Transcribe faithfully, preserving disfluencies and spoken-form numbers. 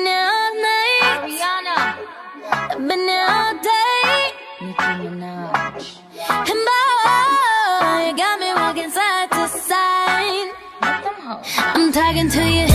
been here all night. Ariana. I've been here all day. Nicki Minaj. And boy, you got me walking side to side. Let them hoes. I'm talking to you.